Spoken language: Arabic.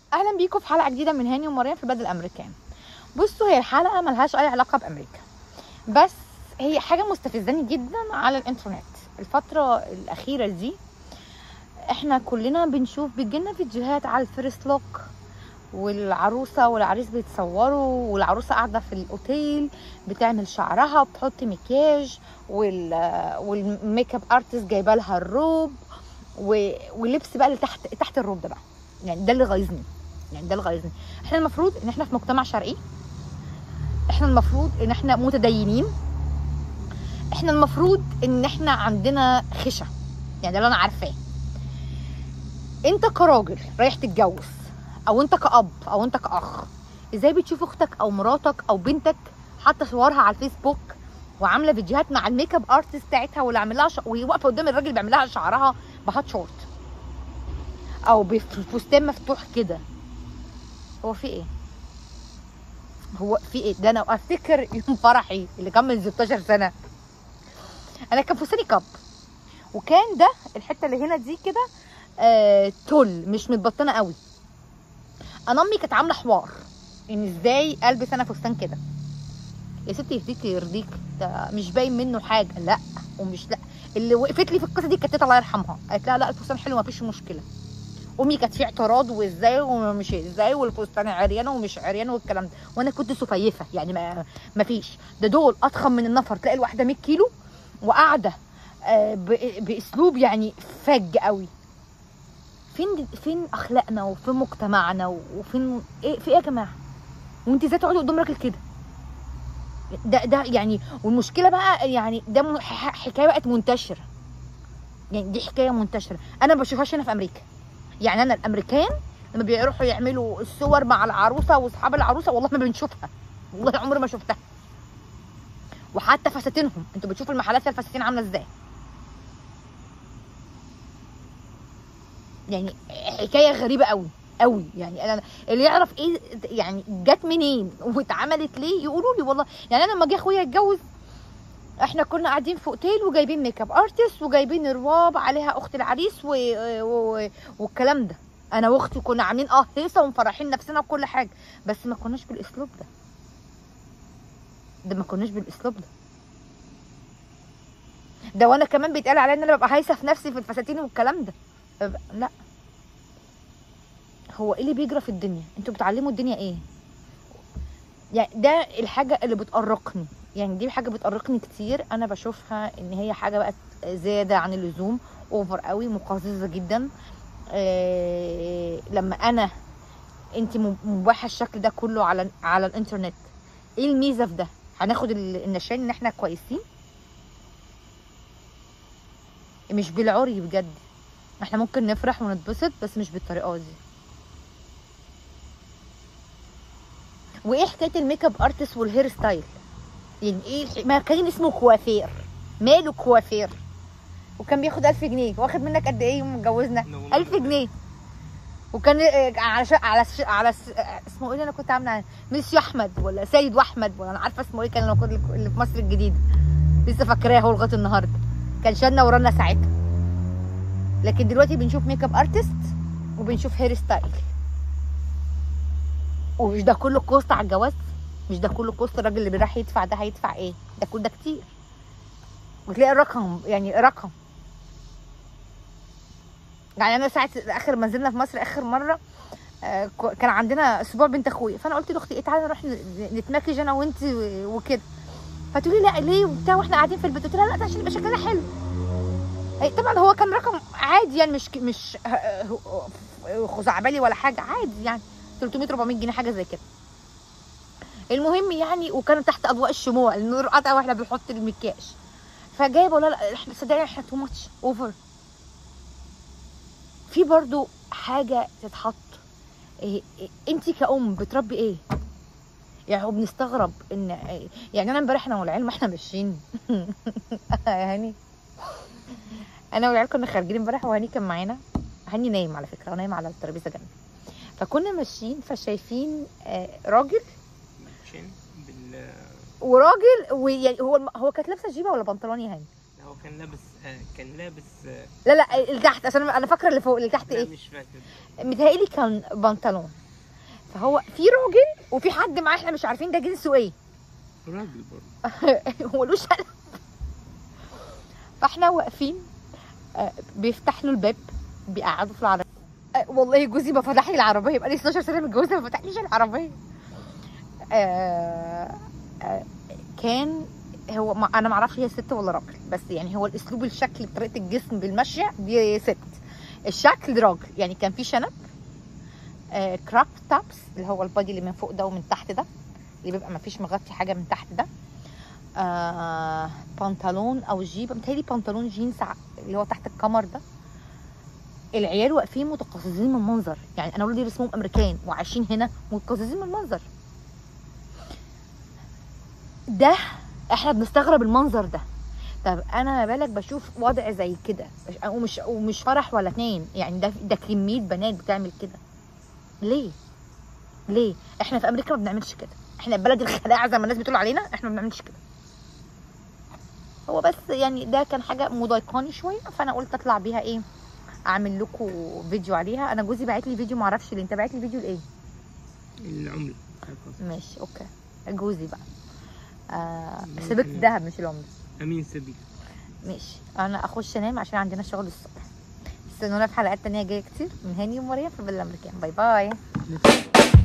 اهلا بيكم في حلقه جديده من هاني ومريم في بلد الامريكان. بصوا، هي الحلقه ملهاش اي علاقه بامريكا، بس هي حاجه مستفزاني جدا على الانترنت الفتره الاخيره دي. احنا كلنا بنشوف بيجيلنا فيديوهات على الفيرست لوك، والعروسه والعريس بيتصوروا، والعروسه قاعده في الاوتيل بتعمل شعرها وبتحط مكياج، والميك اب ارتست جايبه لها الروب واللبس بقى اللي تحت الروب ده بقى. يعني ده اللي غايظني، احنا المفروض ان احنا في مجتمع شرقي، احنا المفروض ان احنا متدينين، احنا المفروض ان احنا عندنا خشة. يعني ده اللي انا عارفاه. انت كراجل رايح تتجوز، او انت كأب، او انت كأخ، ازاي بتشوف اختك او مراتك او بنتك حاطه صورها على الفيسبوك وعامله فيديوهات مع الميك اب ارتست بتاعتها، واللي عامل لها وهي واقفه قدام الراجل بيعمل لها شعرها بهات شورت او بفستان مفتوح كده؟ هو في ايه؟ ده انا افتكر يوم فرحي اللي كان من 16 سنه، انا كان فستاني كاب، وكان ده الحته اللي هنا دي كده تل مش متبطنه قوي. انا امي كانت عامله حوار ان ازاي البس انا فستان كده. يا ستي يهديك يرضيك، ده مش باين منه حاجه. لا ومش لا، اللي وقفت لي في القصه دي كانت تيتا الله يرحمها، قالت لها لا الفستان حلو مفيش مشكله. امي كانت في اعتراض وازاي ومش ازاي والفستان عريان ومش عريان والكلام ده، وانا كنت سفيفه يعني ما فيش. ده دول اضخم من النفر، تلاقي الواحده 100 كيلو وقاعده باسلوب يعني فج قوي. فين اخلاقنا وفين مجتمعنا وفين ايه في ايه يا جماعه؟ وانت ازاي تقعدي قدام راجل كده؟ ده يعني، والمشكله بقى يعني ده حكايه بقت منتشره. يعني دي حكايه منتشره، انا ما بشوفهاش هنا في امريكا. يعني انا الامريكان لما بيروحوا يعملوا الصور مع العروسه واصحاب العروسه والله ما بنشوفها، والله عمري ما شفتها. وحتى فساتينهم، انتوا بتشوفوا المحلات الفساتين عامله ازاي؟ يعني حكايه غريبه قوي قوي. يعني انا اللي يعرف ايه يعني جت منين واتعملت ليه يقولوا لي والله. يعني انا لما جه اخويا اتجوز، احنا كنا قاعدين في اوتيل وجايبين ميك اب ارتست وجايبين رواب عليها اخت العريس والكلام ده. انا واختي كنا عاملين هيصه ومفرحين نفسنا وكل حاجه، بس ما كناش بالاسلوب ده ما كناش بالاسلوب ده وانا كمان بيتقال عليا ان انا ببقى هايصه في نفسي في الفساتين والكلام ده. لا، هو ايه اللي بيجرى في الدنيا؟ انتوا بتعلموا الدنيا ايه؟ يعني ده الحاجه اللي بتقرقني، يعني دي حاجه بتقرقني كتير. انا بشوفها ان هي حاجه بقت زياده عن اللزوم، اوفر قوي، مقززه جدا. لما انت مباحه الشكل ده كله على الانترنت، ايه الميزه في ده؟ هناخد النشان ان احنا كويسين؟ مش بالعري بجد. احنا ممكن نفرح ونتبسط بس مش بالطريقه دي. وايه حكايه الميك اب ارتست والهير ستايل؟ يعني ايه؟ ما كان اسمه كوافير، ماله كوافير؟ وكان بياخد 1000 جنيه. واخد منك قد ايه يوم اتجوزنا؟ 1000 جنيه. وكان على اسمه ايه اللي انا كنت عامله؟ ميسيو احمد ولا سيد واحمد ولا انا عارفه اسمه ايه، كان اللي في مصر الجديده، لسه فاكراه هو لغايه النهارده. كان شالنا ورانا ساعتها. لكن دلوقتي بنشوف ميك اب ارتست وبنشوف هير ستايل. ومش ده كله كوست على الجواز؟ مش ده كله كوست؟ الراجل اللي راح يدفع ده هيدفع ايه؟ ده كل ده كتير. وتلاقي الرقم يعني رقم. يعني انا ساعه اخر ما نزلنا في مصر اخر مره، كان عندنا اسبوع بنت اخويا، فانا قلت لاختي ايه تعالى نروح نتماكج انا وانت وكده. فتقولي لا ليه وبتاع واحنا قاعدين في البيت؟ قلت لها لا ده عشان يبقى شكلنا حلو. طبعا هو كان رقم عادي يعني، مش خزعبلي ولا حاجه، عادي يعني 300 400 جنيه حاجه زي كده. المهم يعني، وكان تحت اضواء الشموع، النور قطع واحنا بنحط المكياج. فجايبه لا احنا صدقني احنا تو ماتش اوفر. في برضو حاجه تتحط. انت كأم بتربي ايه؟ يعني هو بنستغرب ان يعني انا امبارح انا والعيال ما احنا ماشيين يعني انا والعيال كنا خارجين امبارح وهاني كان معانا. هاني نايم على فكره، ونايم على الترابيزه جنبي. فكنا ماشيين فشايفين راجل وراجل، ويعني هو كانت لابسه جيبه ولا بنطلون يا هاني؟ هو كان لابس لا لا اللي تحت، عشان انا فاكره اللي فوق. اللي تحت ايه؟ مش فاكر. متهيألي كان بنطلون. فهو في راجل وفي حد معاه، احنا مش عارفين ده جنسه ايه. راجل برضه ملوش قلب. فاحنا واقفين، بيفتح له الباب، بيقعدوا في العربيه. والله جوزي ما فتح لي العربيه، بقالي 16 سنه متجوزه ما فتحليش العربيه. كان هو انا ما اعرفش هي ست ولا راجل، بس يعني هو الاسلوب، الشكل، بطريقه الجسم، بالمشيه دي ست، الشكل راجل. يعني كان في شنب، كراب تابس اللي هو البادي اللي من فوق ده ومن تحت ده، اللي بيبقى ما فيش مغطي حاجه من تحت ده، بنطلون او جيب، متهيألي بنطلون جينز اللي هو تحت الكمر ده. العيال واقفين متقززين من المنظر، يعني انا ولادي اسمهم امريكان وعايشين هنا متقززين من المنظر ده. احنا بنستغرب المنظر ده. طب انا ما بالك بشوف وضع زي كده، ومش فرح ولا اتنين، يعني ده كميه بنات بتعمل كده. ليه احنا في امريكا ما بنعملش كده؟ احنا بلد الخلاعه زي ما الناس بتقول علينا، احنا ما بنعملش كده. هو بس يعني ده كان حاجه مضايقاني شويه، فانا قلت اطلع بيها ايه، اعمل لكم فيديو عليها. انا جوزي باعت لي فيديو، ما اعرفش ليه. انت باعت لي فيديو لايه؟ العمله. ماشي اوكي. جوزي بقى سيبك الذهب مش العمله. امين سيبك. ماشي، انا اخش انام عشان عندنا شغل الصبح. استنونا في حلقات تانية جايه كتير من هاني ومريم في فيلا امريكان. باي باي.